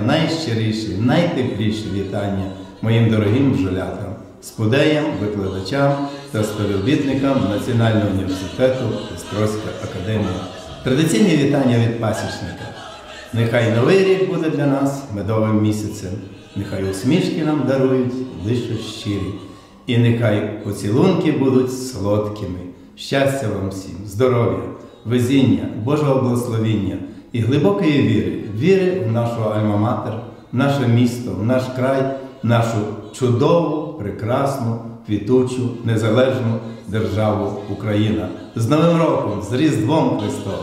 найщиріші, найтепліші вітання моїм дорогим бджолятам, спудеям, викладачам та співробітникам Національного університету Острозька академія. Традиційні вітання від пасічника. Нехай новий рік буде для нас медовим місяцем, нехай усмішки нам дарують лише щирі, і нехай поцілунки будуть солодкими. Щастя вам всім, здоров'я, везіння, Божого благословіння і глибокої віри, віри в нашу альма-матер, в наше місто, в наш край, в нашу чудову, прекрасну, квітучу, незалежну державу Україна. З Новим роком, з Різдвом Христовим!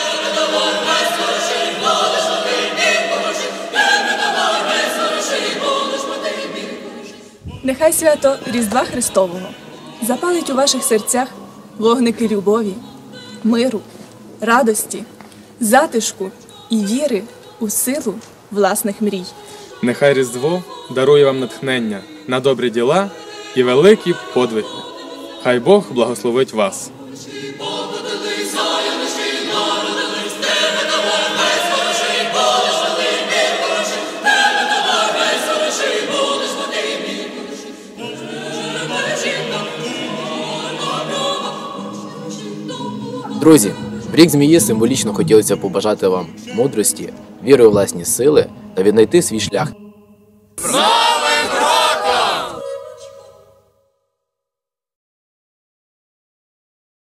Нехай свято Різдва Христового запалить у ваших серцях вогники любові, миру, радості, затишку і віри у силу власних мрій. Нехай Різдво дарує вам натхнення на добрі діла і великі подвиги. Хай Бог благословить вас. Друзі, в рік змії символічно хотілося побажати вам мудрості, віри у власні сили та віднайти свій шлях.